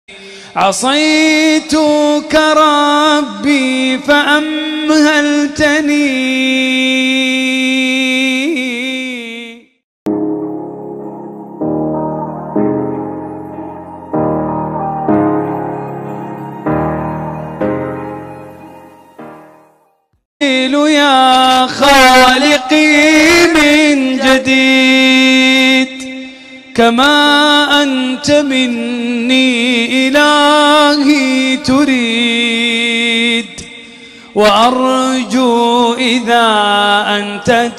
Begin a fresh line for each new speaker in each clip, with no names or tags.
عصيتك ربي فأمهلتني. يا خالقي من جديد كما أنت مني إلهي تريد، وأرجو إذا أنت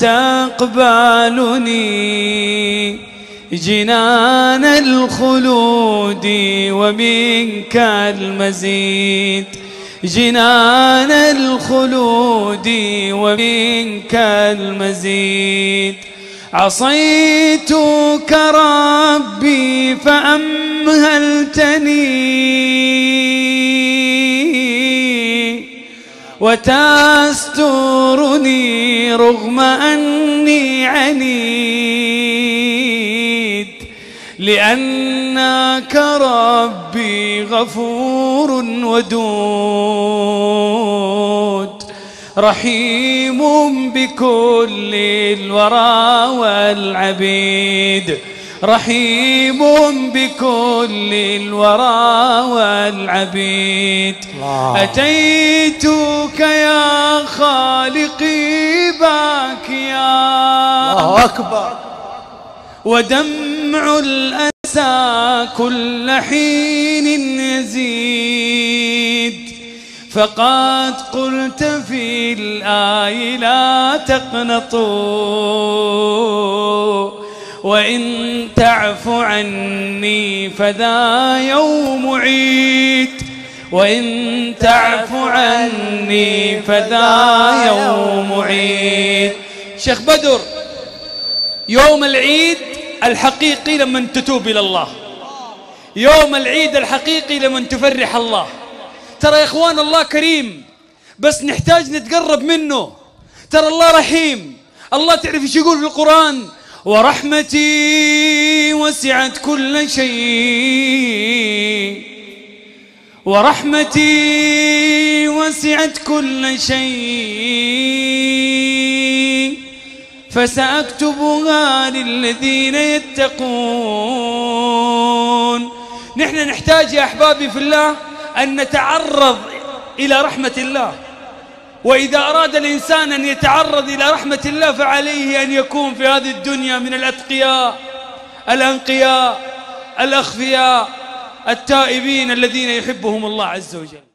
تقبلني جنان الخلود ومنك المزيد، جنان الخلود ومنك المزيد. عصيتك ربي فأمهلتني، وتسترني رغم أني عنيد، لأنك ربي غفور ودود، رحيم بكل الورى والعبيد، رحيم بكل الورى والعبيد. أتيتك يا خالقي باكيا، الله أكبر، ودمع الأسى كل حين يزيد، فقد قلت في الآي لا تقنطوا، وإن تعف عني فذا يوم عيد، وإن تعف عني فذا يوم عيد. شيخ بدر، يوم العيد الحقيقي لمن تتوب إلى الله، يوم العيد الحقيقي لمن تفرح الله. ترى يا إخوان الله كريم، بس نحتاج نتقرب منه. ترى الله رحيم. الله تعرف ايش يقول في القرآن؟ ورحمتي وسعت كل شيء، ورحمتي وسعت كل شيء، فسأكتبها للذين يتقون. نحن نحتاج يا أحبابي في الله أن نتعرض إلى رحمة الله، وإذا أراد الإنسان أن يتعرض إلى رحمة الله فعليه أن يكون في هذه الدنيا من الأتقياء الأنقياء الأخفياء التائبين الذين يحبهم الله عز وجل.